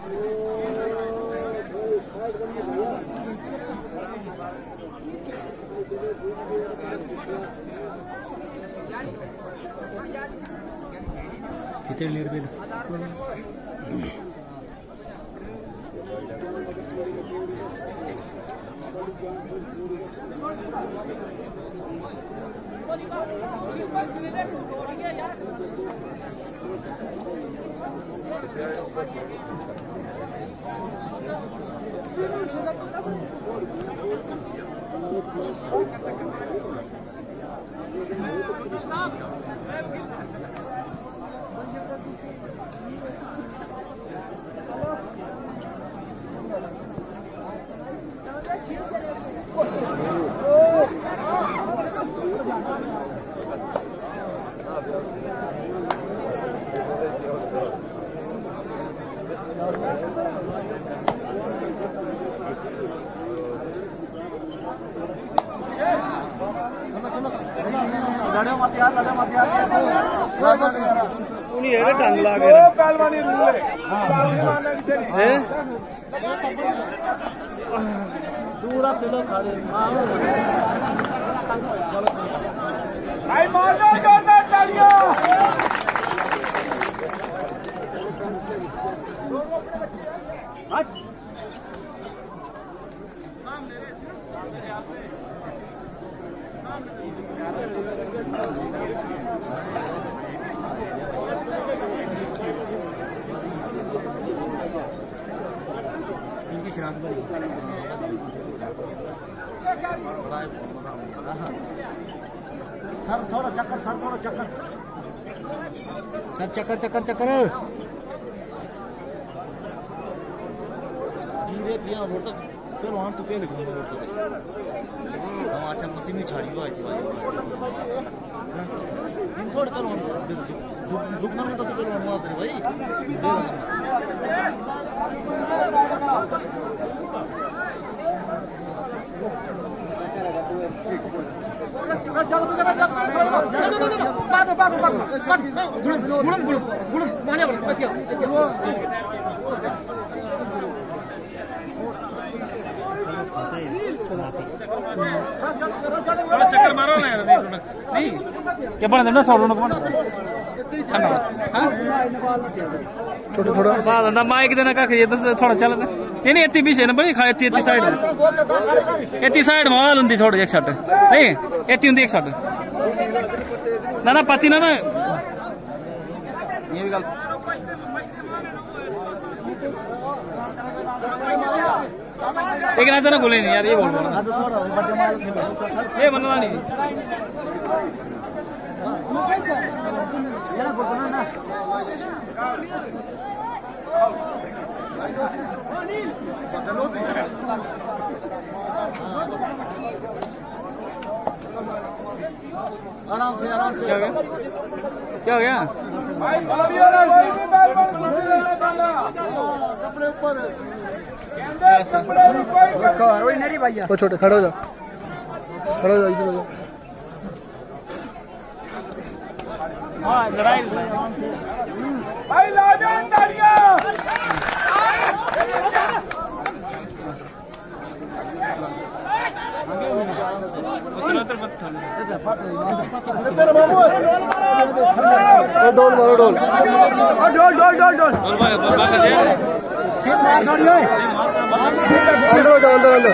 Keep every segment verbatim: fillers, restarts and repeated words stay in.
कितने लीड पे ढंग ला के पहलवानी रूल है पूरा चलो खड़े भाई मार दो जोरदार तालियां सर थोड़ा चक्कर सर थोड़ा चक्कर सर चक्कर चक्कर चक्कर धीरे पिया वोट फिर वहां तो पे लिखो वोट हां अच्छा मत नहीं छाड़ी हुआ है इन थोड़ा करो झुकना में तो फिर वहां आते भाई चल चल चल चल बाद बाद बाद गुलम गुलम गुलम माने बोल क्या चक्कर मारो ना यार नहीं क्या बना देना छोड़ो ना बना हां छोटे थोड़ा बाद ना माइक देना का ये थोड़ा चल नहीं नहीं इतनी पीछे ना बड़ी खड़े इतनी इतनी साइड इतनी साइड माल हुंदी थोड़ी एक साइड नहीं इतनी हुंदी एक साइड ना ना पति ना ना ये भी गल एक ना ना बोले नहीं यार ये बोल रहा ये बनना नहीं यार बोल ना आराम से आराम से क्या हो गया क्या हो गया कपड़े ऊपर तो छोटे खड़े हो जाओ खड़े हो जाओ इधर हो जाओ हाँ लड़ाई भाई लाजवाब तालियां डोल मारो डोल डोल डोल डोल डोल अंदर हो जाओ अंदर अंदर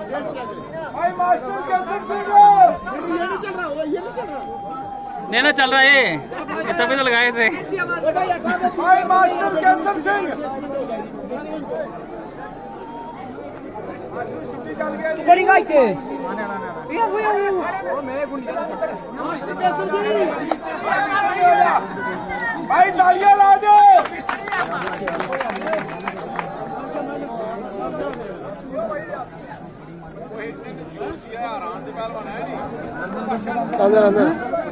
भाई मास्टर कैसे चल रहा है? ये नहीं चल रहा, ये नहीं चल रहा। नहीं ना चल रहा है ये तभी तो लगाए थे। भाई मास्टर कैसे सिंह बड़ी गाय के मास्टर कैसे जी भाई तालियां ला दो। अंदर अंदर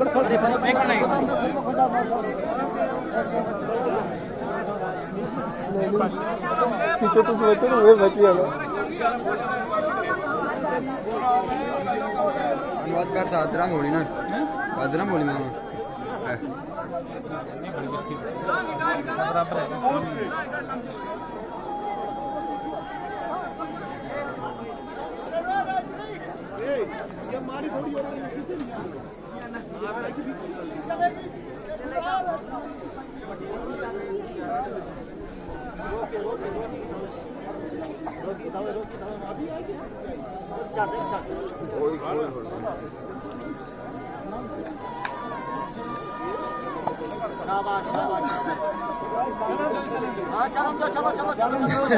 पीछे तो सोचो ना वो बची है बात करता अदरा बोली ना अदरा बोली ना हाँ चलो चलो चलो चलो चलो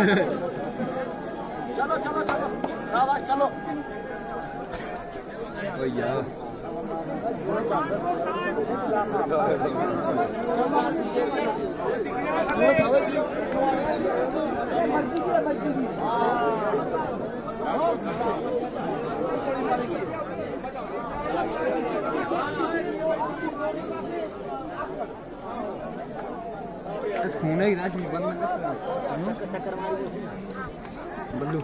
चलो चलो चलो शाबाश चलो भैया खून है बंद बल्लू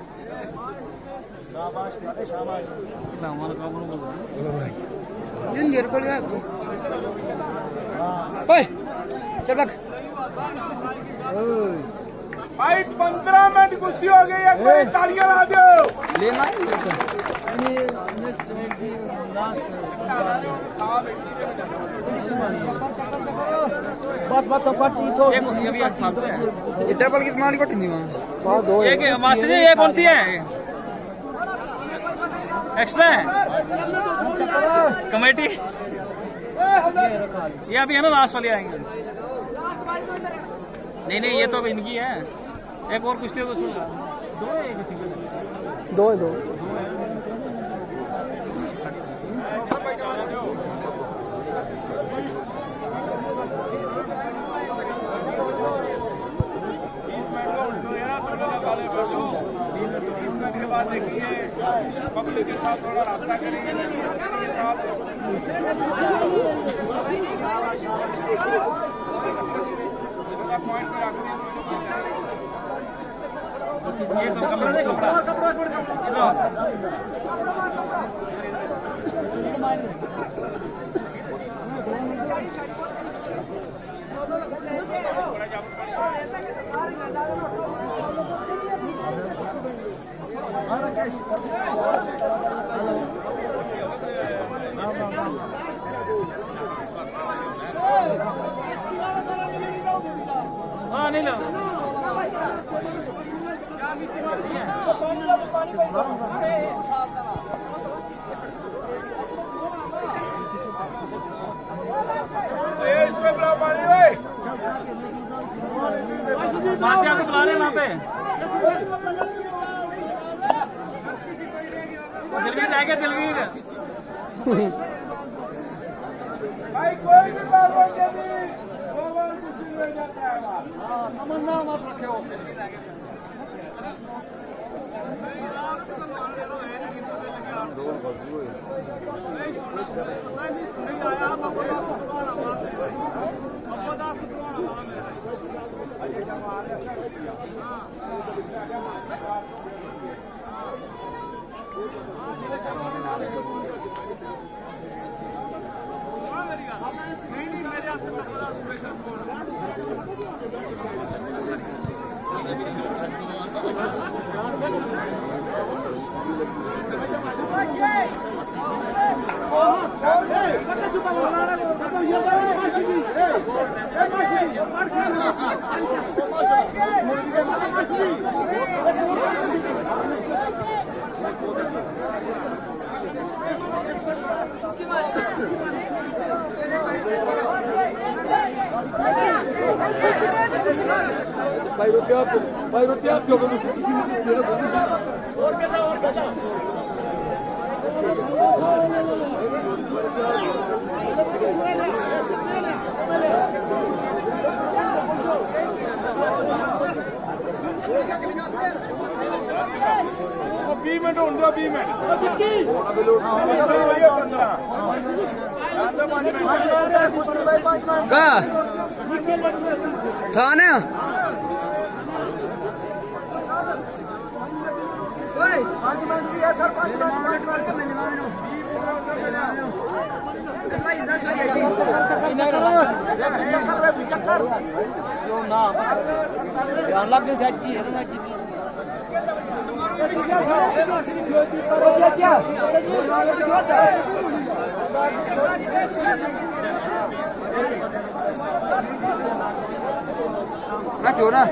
भाई पंद्रह मिनट कुश्ती हो गई है, कोई तालियां ला दो। लेना बस बस सब कट तो ये भी ये डबल की माल कोटी नहीं वहाँ दो ये क्या मास्टर जी ये कौन सी है एक्स्ट्रा है कमेटी ये अभी है ना लास्ट वाली आएंगे नहीं नहीं ये तो अब इनकी है एक और कुश्ती है तो उसमें दो है एक सिंगल दो है दो बीस मिनट के बाद देखिए पब्लिक के साथ थोड़ा रास्ता करेंगे के साथ इसका पॉइंट पे रखते हैं ये तो कपड़ा नहीं कपड़ा कपड़ा हाँ नहीं लो इसमें बड़ा पानी भाई मासिया को बुला रहे हैं वहाँ पे दिलगीर है क्या दिलगीर भाई कोई भी बालवान के भी वो बाल कुछ नहीं जाता है तमन्ना मत रखे हो भाई रुपया भाई रुपया क्यों कर मुझे और कैसा और कैसा बीस मिनट होने दो बीस मिनट का खाना पाँच मिनट दिया सर पाँच मिनट पाँच मिनट चक्कर ना क्यों ना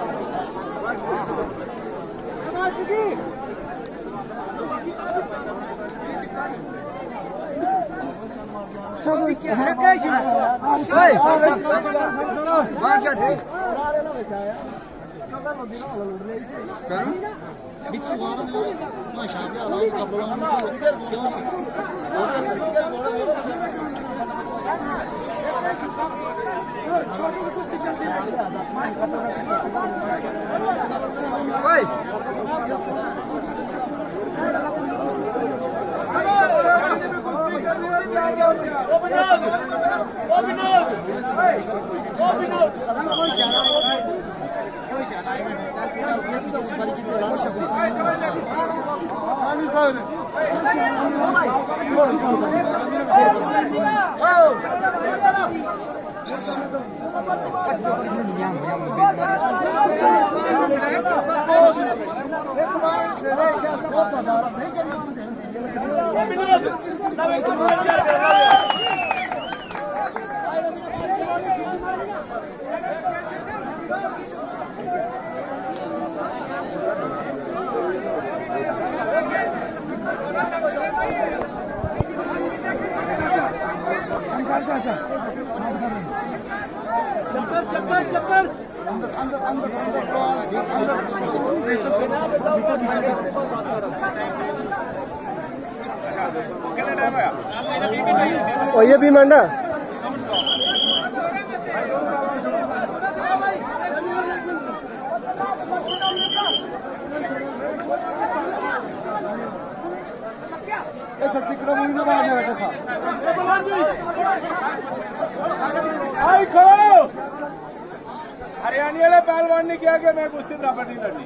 और ये भी मंडा ऐसा सिकड़ा मुझे ना बाहर नहीं रखा आई खड़ो हरियाणा वाले पहलवान ने किया कि मैं कुश्ती बराबर नहीं लड़नी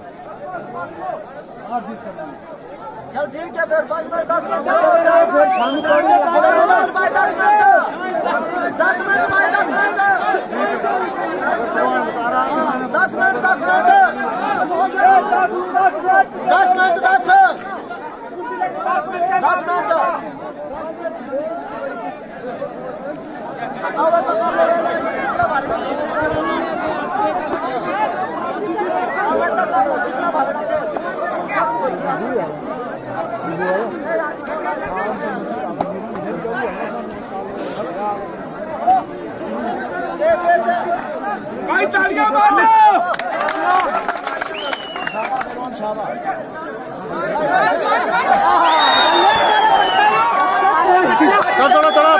चल ठीक है फिर पाँच मिनट दस मिनट दस मिनट बाय दस मिनट दस मिनट दस मिनट दस मिनट दस दस मिनट भाई तालियां मारो चल थोड़ा थोड़ा